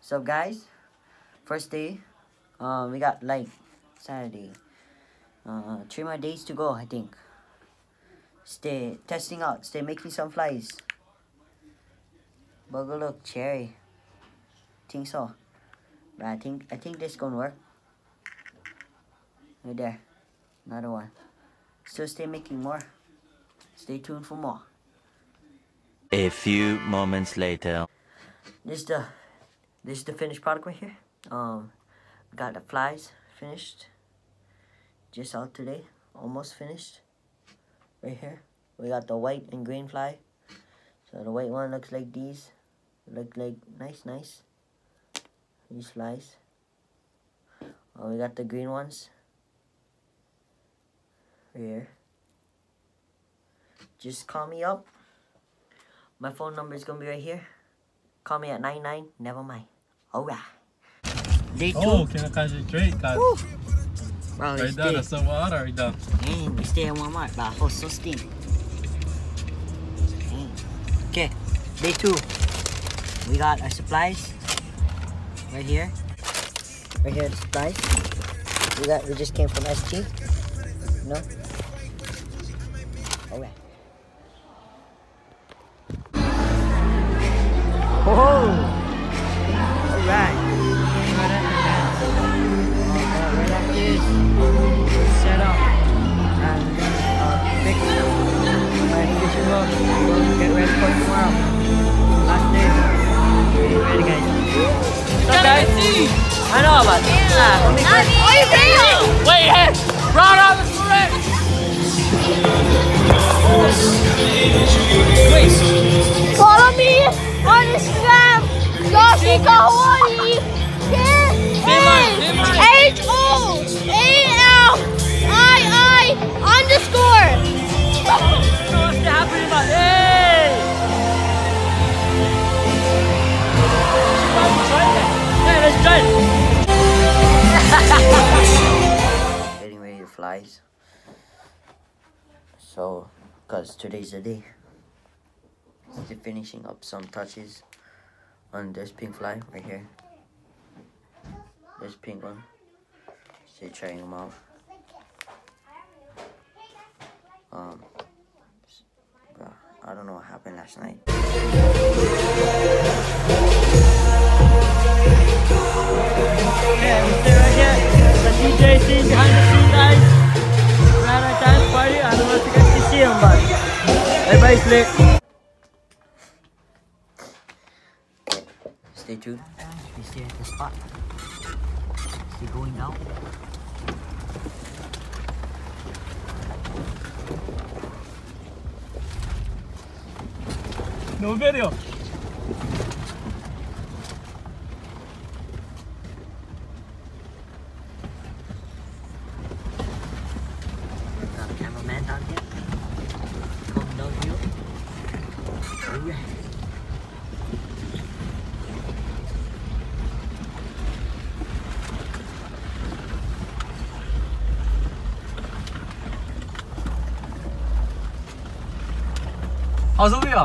So guys, first day, we got like Saturday, 3 more days to go, I think. Stay testing out, stay making some flies. Burger look, cherry. Think so. But I think this gonna work. Right there. Another one. Still stay making more. Stay tuned for more. A few moments later. This is the finished product right here. Got the flies finished. Just out today. Almost finished. Right here. We got the white and green fly. So the white one looks like these. Look like nice. These flies. We got the green ones. Right here. Just call me up. My phone number is gonna be right here. Call me at 99. Never mind. Alright. Day 2. Oh, concentrate, guys. Bro, Right down, that's some water right down. Dang, we stay at Walmart, but oh, so steam. Okay, day 2. We got our supplies right here. Right here, the supplies. We just came from ST. No. Alright. Oh! Alright. Right after this, set up and fix my fishing hook. Get ready for tomorrow. Last day. Ready, guys? What's up, guys? I know about it. Wait, hey! Run on the correct! Wait! Follow me on Instagram, Yoshi Kahwani, H-O-A-L-I-I_. What's happening, man? Hey! Hey, let's try it! Getting ready to flies. So, cause today's the day. Still finishing up some touches on this pink fly right here. This pink one. Still trying them out. Bro, I don't know what happened last night. Yeah, we stay right here. The DJ scene behind the scene, guys. We're at our dance party. I don't know if you guys can see him, but everybody's lit. Stay tuned. We stay at the spot. Stay going down. No video. Cameraman down here. Come down here. Oh yeah. How's the wheel?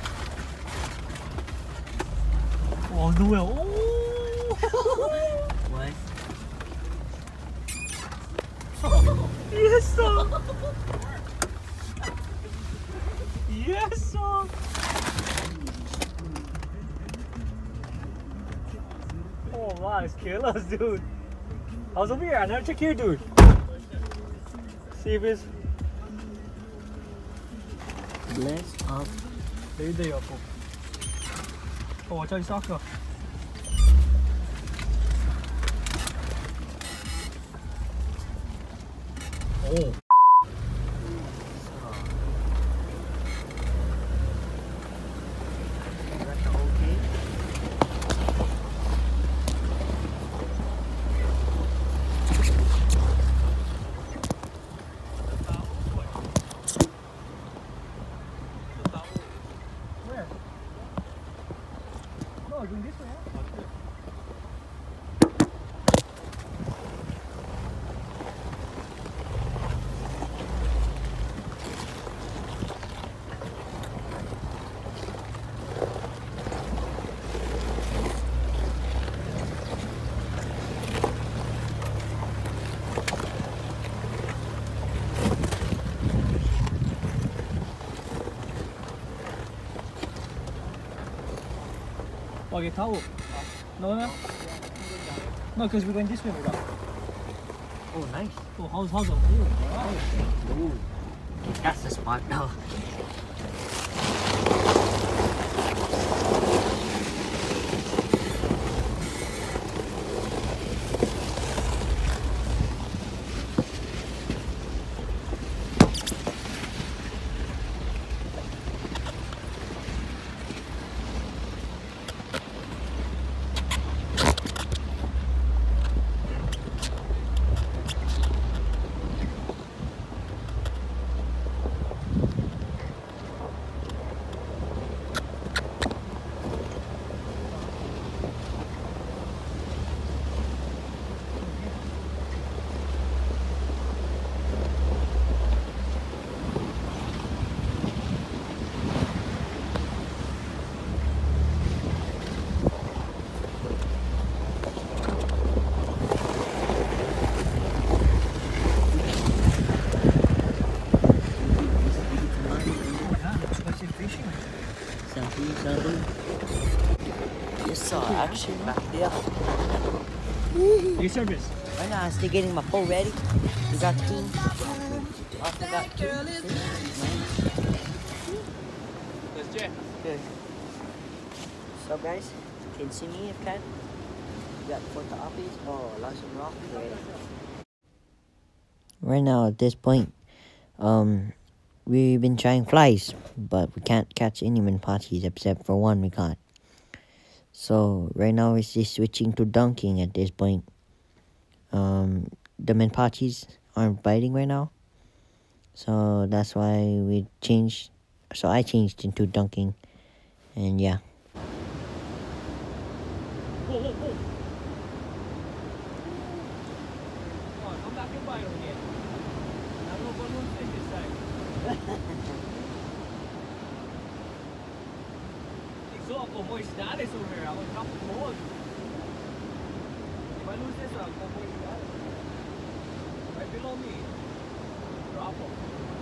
How's the wheel? What? Yes, sir. Yes, sir. Oh, wow, it's killers, dude. How's the wheel? Another check here, dude. See if it's. Bless up. There you go. Oh, watch out, you sucker. Oh. Where? No, doing this way, huh? get towel. No, no? No, because we're going this way, bro. Oh, nice. Oh, how's the pool? Wow. Ooh. That's the spot now. Just saw action back there. Your service. Right now, I'm still getting my pole ready. We got two. I got two. Let's check. Good. So guys, can you see me if can? We got photo office. Oh, lots of rock ready. Right now at this point, we've been trying flies, but we can't catch any menpaches except for one we caught. So right now it's just switching to dunking at this point. The menpaches aren't biting right now, so that's why we changed. So I changed into dunking, and yeah. Whoa, whoa, whoa. Oh, come back and bite again. I don't know what one thing this time. So ako moistades over here. I will drop the ball. If I lose this, I'll go moistades. Right below me. Drop them.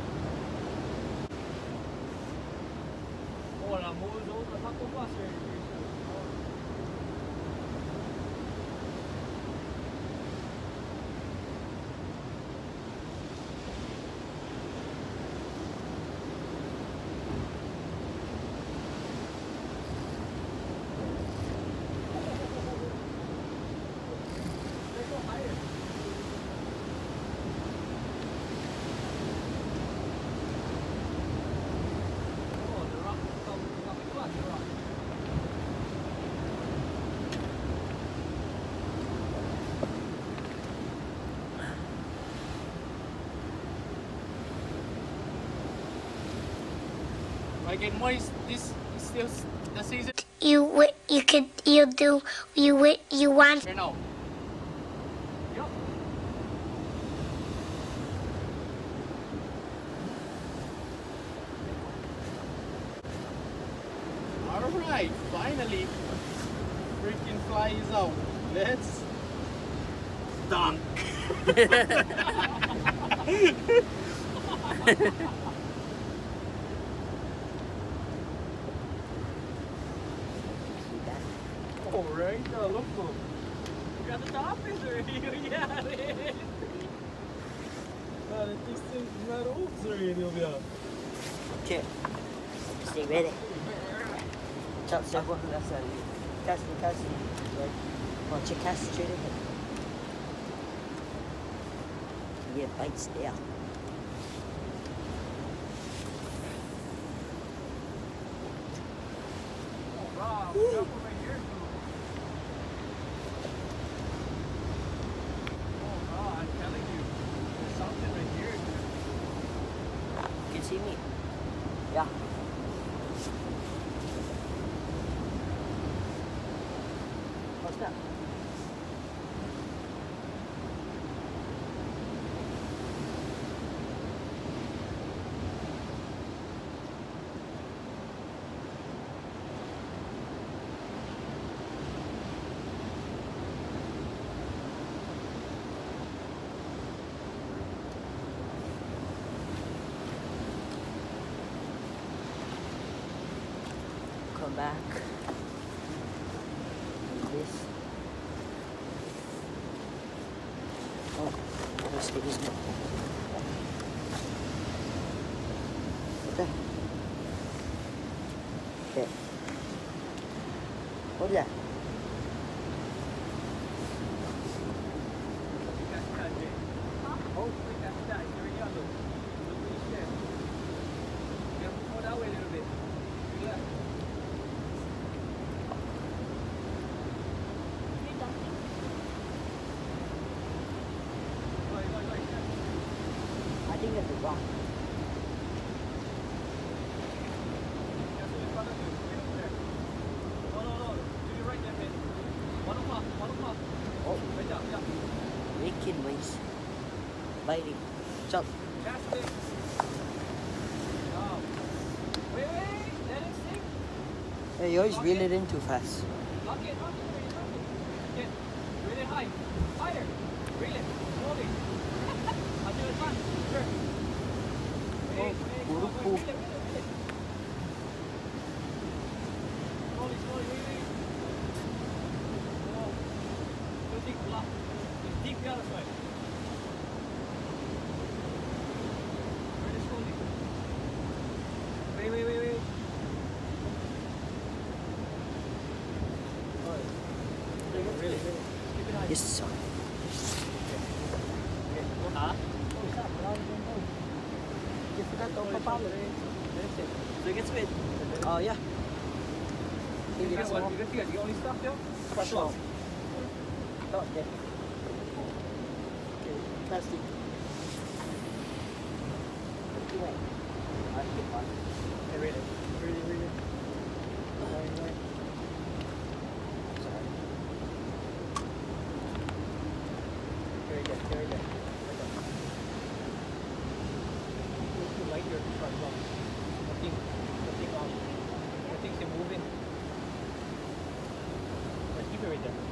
Oh, la moves over. Taco buster. I get moist. This is still the season. You want. Right now. Yup. All right, finally, freaking fly is out. Let's dunk. Oh, right now, look. We got the top is already. Yeah, man. Man, this thing's not oops already over here. Okay. Stay ready. Chop, step one. Cast me. Right. Well, check cast straight ahead. Yeah, bites there. Oh, wow. Jump over here, too. Oh, wow, I'm telling you. There's something right here. You can see me? Yeah. What's that? Come back. stick, isn't it? Okay. Okay. Hold that. I think that's a rock. Oh, making waves. Biting. Jump. Hey, you always reel it in too fast. Lock it. Get really high. Higher. Reel it. Slowly. Until it's done. Sure. Wait. Puro po. Reel it. Slowly. Wait. Oh. Too deep. Lock. It's deep the other side. Really slowly. Wait. Really. Keep it high. Yes, sir. Huh? You forgot to papalo. So it gets wet. Oh, yeah. You get what? You only stuff there? Fresh off. Not yet. Okay, plastic. Hey, really? Sorry. Very good. Too light here to start long. Nothing's moving. But keep it right there.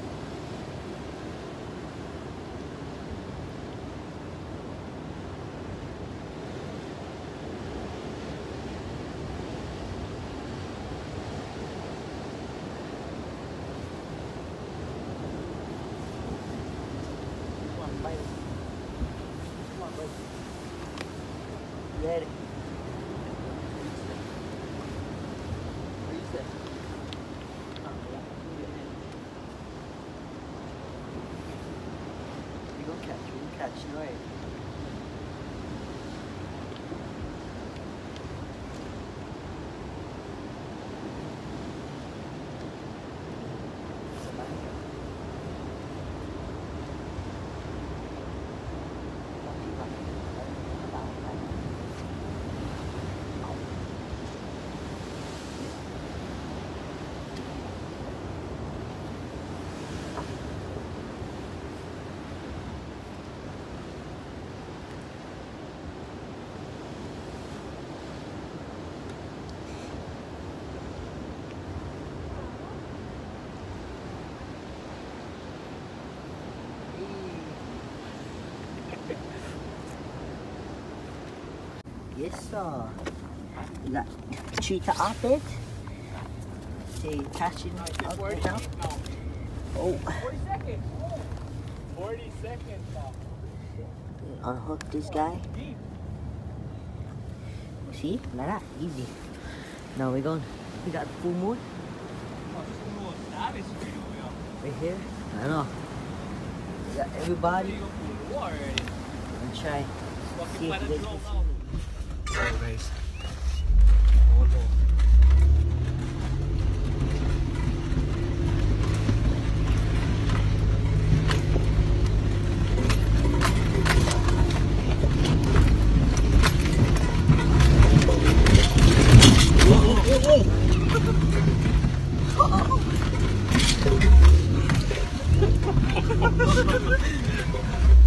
Get it. We can catch, right? Yes, sir. Like cheetah up it. They catching up it now. Oh. 40 seconds. 40 seconds now. Unhook this guy. See? Like that. Easy. Now we're going. We got full moon. Right here. I know. We got everybody. And try. See if they can see me. Oh, guys.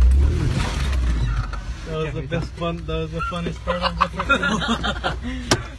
That was the best fun. That was the funniest part of the